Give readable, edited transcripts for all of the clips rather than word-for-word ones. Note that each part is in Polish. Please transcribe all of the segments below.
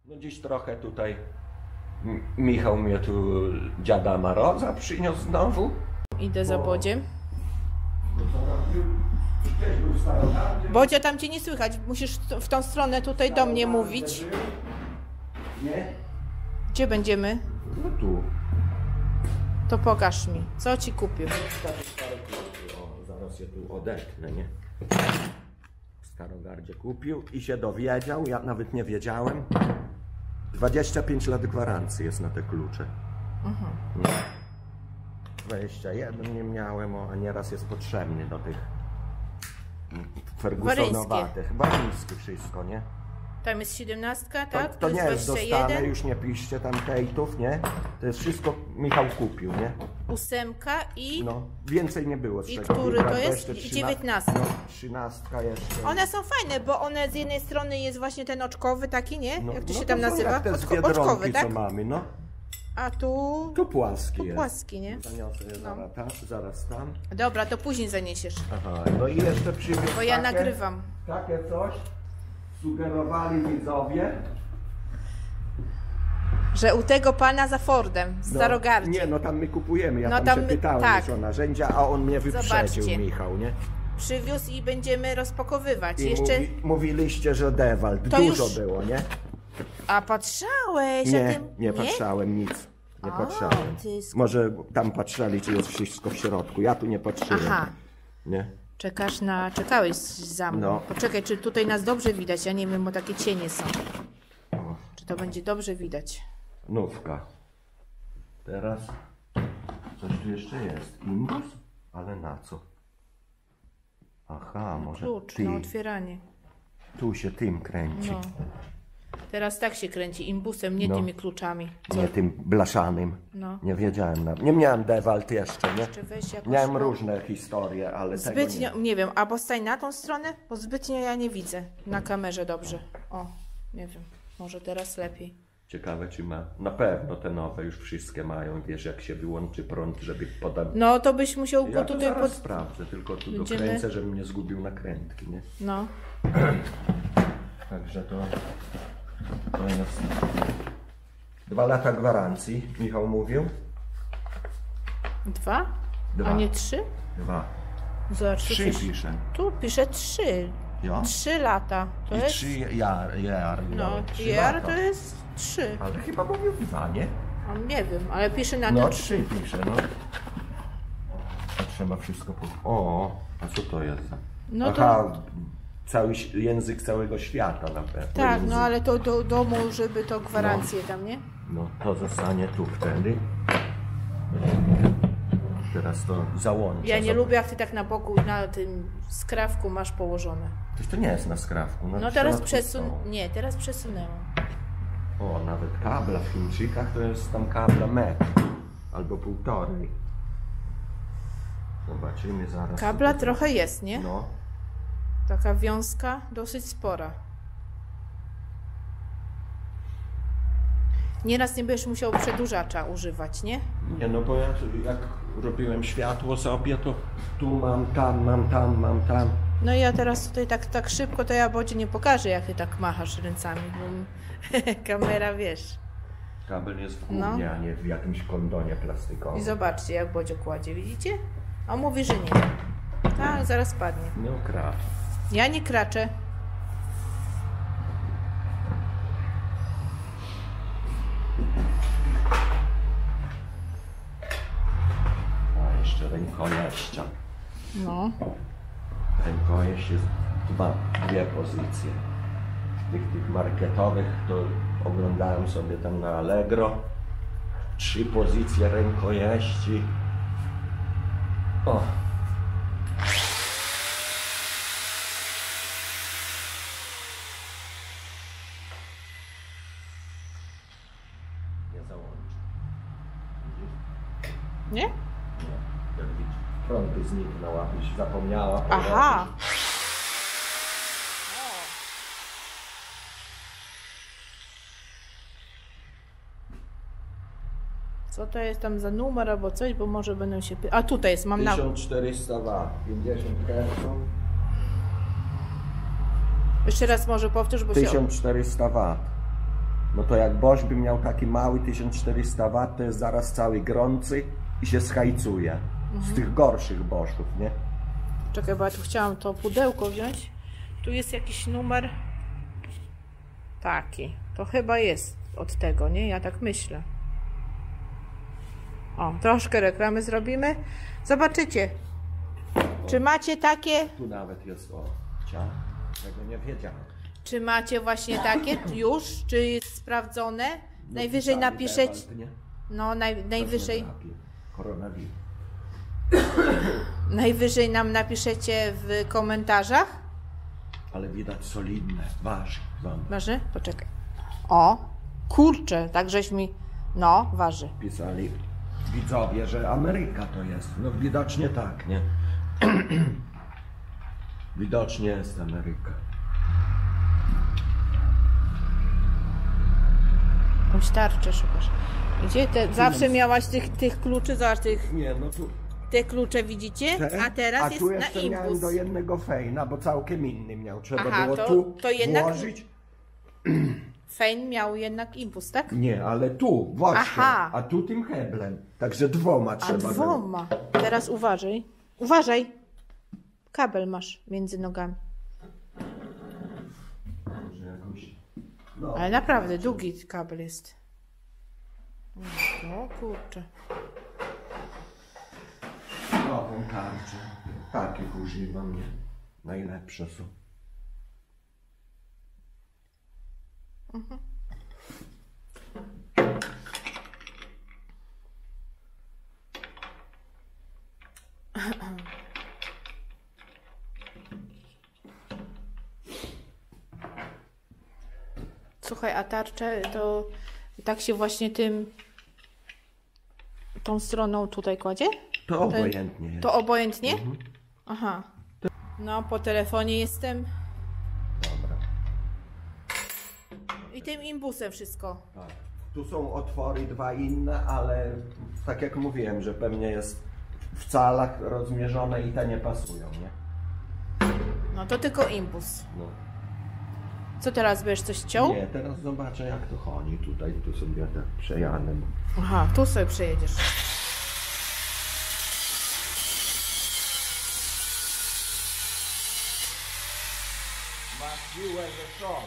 No dziś trochę tutaj Michał mnie tu dziada Maroza przyniósł znowu. Idę za Bodziem. Bodzia, tam cię nie słychać. Musisz w tą stronę tutaj do mnie mówić. Nie? Gdzie będziemy? No tu. To pokaż mi, co ci kupił. O, zaraz je tu odetnę, nie? W Starogardzie kupił i się dowiedział, ja nawet nie wiedziałem. 25 lat gwarancji jest na te klucze. No. 21 nie miałem, a nieraz jest potrzebny do tych Fergusonowatych. Waryńskie wszystko, nie? Tam jest 17, tak? To nie jest 21. dostane, już nie piszcie tam hejtów, nie? To jest wszystko Michał kupił, nie? 8 i... No, więcej nie było z I czego który wybrać, to bo jest? jeszcze 19. No, 13 jeszcze. One są fajne, bo one z jednej strony jest właśnie ten oczkowy taki, nie? No, Jak to no się tam są nazywa? jak te Oczkowy, biedronki, tak? co mamy, no. A tu... Tu płaski Tu jest. płaski, nie? Zaniosę je zaraz tam. Dobra, to później zaniesiesz. Aha, no i jeszcze przywiózł Bo ja takie, nagrywam. Takie coś sugerowali widzowie. Że u tego pana za Fordem, w Starogardzie. Nie, no tam my kupujemy, ja No tam tam się my- pytałem tak. już o narzędzia, a on mnie wyprzedził, Zobaczcie. Michał, nie? Przywiózł i będziemy rozpakowywać. I Jeszcze... mówiliście, że Dewald, To dużo już- było, nie? A patrzałeś? Nie, a ty... nie patrzałem nic. Nie A, patrzałem. ty sk- Może tam patrzeli, czy jest wszystko w środku. Ja tu nie patrzyłem. Aha. Nie? Czekałeś za mną. No. Poczekaj, czy tutaj nas dobrze widać? Ja nie wiem, bo takie cienie są. Czy to będzie dobrze widać? Nówka. Teraz coś tu jeszcze jest. Imbus? Ale na co? Aha, może Klucz ty. na otwieranie. Tu się tym kręci. No. Teraz tak się kręci imbusem, nie No. tymi kluczami. Nie tym blaszanym. No. Nie wiedziałem. Nie miałem Dewald jeszcze, nie? Jeszcze weź jakoś Miałem to- różne historie, ale Zbytnio, tego nie wiem, albo stań na tą stronę, bo zbytnio ja nie widzę na kamerze dobrze. O, nie wiem, może teraz lepiej. nie. Ciekawe, czy ma. Na pewno te nowe już wszystkie mają. Wiesz, jak się wyłączy prąd, żeby podać. No to byś musiał Ja go to tutaj zaraz pod... sprawdzę, tylko tu Będziemy- dokręcę, żebym nie zgubił nakrętki, nie? No, Także to jest 2 lata gwarancji, Michał mówił. 2? Dwa. A nie 3? 2. Zobacz, 3 pisze. tu pisze 3. Ja? 3 lata. To I jest... 3 jar. No, 3 JR lata. to jest 3. Ale chyba mówił 2, nie? Nie wiem, ale pisze na No tym 3 pisze, no. A trzeba wszystko O, a co to jest? No to- Aha, cały język całego świata na pewno. Tak, Język. no ale to do domu, żeby to gwarancję tam, nie? No, to zostanie tu wtedy. Teraz to załączę. Ja nie Zobacz. lubię, jak ty tak na boku, na tym skrawku masz położone. To nie jest na skrawku. No teraz przesunę. Nie, teraz przesunęłam. O, nawet kabla w Chińczykach to jest tam kabla metr. Albo 1,5. Zobaczymy zaraz. Kabla co to trochę jest, nie? No. Taka wiązka dosyć spora. Nieraz nie będziesz musiał przedłużacza używać, nie? Nie, no bo ja jak robiłem światło sobie, to tu mam tam. No i ja teraz tutaj tak szybko, to ja Bodzie nie pokażę, jak ty tak machasz ręcami, bo kamera, wiesz. Kabel jest w No. gównie, a nie w jakimś kondonie plastikowym. I zobaczcie, jak Bodzio kładzie, widzicie? A mówi, że nie. Tak, zaraz padnie. No kracz. Ja nie kraczę. A jeszcze rękojeścia. No. Rękojeść jest dwie pozycje. Tych marketowych to oglądałem sobie tam na Allegro. 3 pozycje rękojeści. O! Nie załączę. Widzisz? Nie? Nie. Jak widzisz, prąd by zniknął, abyś zapomniała. Aha. Co to jest tam za numer albo coś, bo może będą się... A tutaj jest, mam na... 1400 W, 50 Hz. Jeszcze raz może powtórz, bo się... 1400 W. No to jak Bosch by miał taki mały 1400 W, to jest zaraz cały gorący i się schajcuje. Z tych gorszych Boschów, nie? Czekaj, bo ja tu chciałam to pudełko wziąć. Tu jest jakiś numer taki. To chyba jest od tego, nie? Ja tak myślę. O, troszkę reklamy zrobimy. Zobaczycie. Czy macie takie? Tu nawet jest, o, tego nie wiedziałem. Czy macie właśnie takie już? Czy jest sprawdzone? Najwyżej napiszecie. No, najwyżej. Koronawirus. Najwyżej nam napiszecie w komentarzach. Ale widać solidne, waży. Waży? Poczekaj. O, kurczę, tak żeś mi... No, waży. Pisali widzowie, że Ameryka to jest. No widocznie tak, nie? Widocznie jest Ameryka. Jakąś tarczę szukasz. Gdzie te? Zawsze miałaś tych kluczy, zobacz tych... Nie, no tu... Te klucze widzicie? A teraz jest tu na jeszcze miałem impuls. do jednego fejna, bo całkiem inny miał. Trzeba Aha, było to- tu to jednak- włożyć. Fein miał jednak impuls, tak? Nie, ale tu, właśnie. Aha. A tu tym heblem. Także dwoma A trzeba było. dwoma. Teraz uważaj. Uważaj. Kabel masz między nogami. Może jakąś... No, Ale naprawdę długi kabel jest. O kurczę. nową tarczę. Takich używam, nie? Najlepsze są. Słuchaj, a tarczę to tak się właśnie tą stroną tutaj kładzie? To obojętnie jest. To obojętnie? Aha. No, po telefonie jestem. Dobra. I tym imbusem wszystko. Tak. Tu są otwory dwa inne, ale tak jak mówiłem, że pewnie jest w calach rozmierzone i te nie pasują, nie? No to tylko imbus. No. Co teraz będziesz coś ciął? Nie, teraz zobaczę jak to chodzi tutaj, tu sobie tak przejadę. Aha, tu sobie przejedziesz. Masz siłę, że co?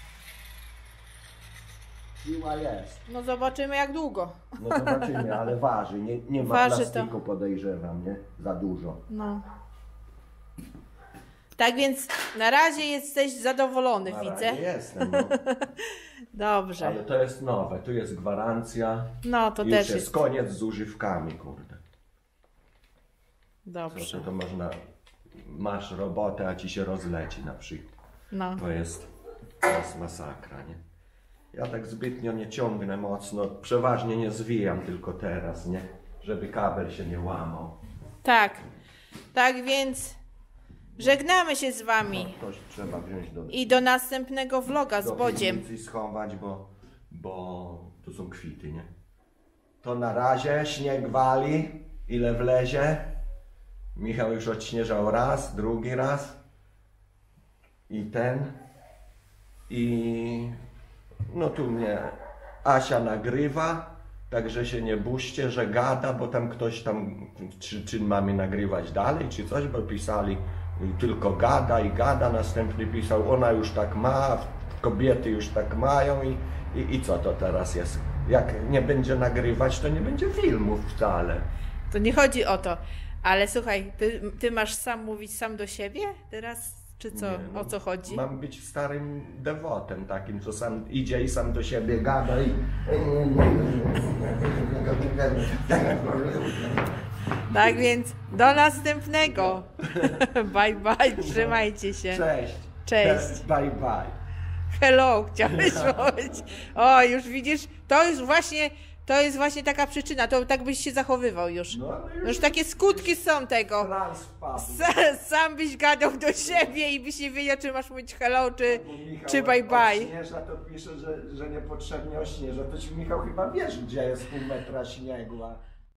Siła jest. No zobaczymy jak długo. No zobaczymy, ale waży. Nie ma Waży plastiku, podejrzewam, nie? Za dużo. No. Tak więc na razie jesteś zadowolony, Na widzę. razie jestem, no. Dobrze. Ale to jest nowe, tu jest gwarancja. No to Już też jest jest. koniec z używkami, kurde. Dobrze. To można, masz robotę, a ci się rozleci na przykład. No. To jest masakra, nie? Ja tak zbytnio nie ciągnę mocno, przeważnie nie zwijam tylko teraz, nie? Żeby kabel się nie łamał. Tak. Tak więc żegnamy się z wami. Coś trzeba wziąć I do następnego vloga z do Bodziem. piwnicy schować, bo tu są kwity, nie? To na razie, śnieg wali, ile wlezie. Michał już odśnieżał raz, drugi raz. I no tu mnie Asia nagrywa, także się nie bójcie, że gada, bo tam ktoś tam, czy mamy nagrywać dalej, czy coś, bo pisali tylko gada i gada, następny pisał, ona już tak ma, kobiety już tak mają i co to teraz jest? Jak nie będzie nagrywać, to nie będzie filmów wcale. To nie chodzi o to. Ale słuchaj, ty masz sam mówić sam do siebie teraz? Czy co? Nie, no, o co chodzi? Mam być starym dewotem takim, co sam idzie i sam do siebie gada i... Tak więc do następnego. Bye bye, trzymajcie się. Cześć. Cześć. Bye bye. Hello, chciałeś powiedzieć. O, już widzisz, to jest właśnie taka przyczyna, to tak byś się zachowywał już. No, ale Już takie skutki są tego. trans wpadł. Sam byś gadał do siebie i byś nie wiedział, czy masz mówić hello, Michał czy bye bye. Śnieża to pisze, że niepotrzebnie ośnieża. To ci Michał chyba wiesz, gdzie jest pół metra śniegu, a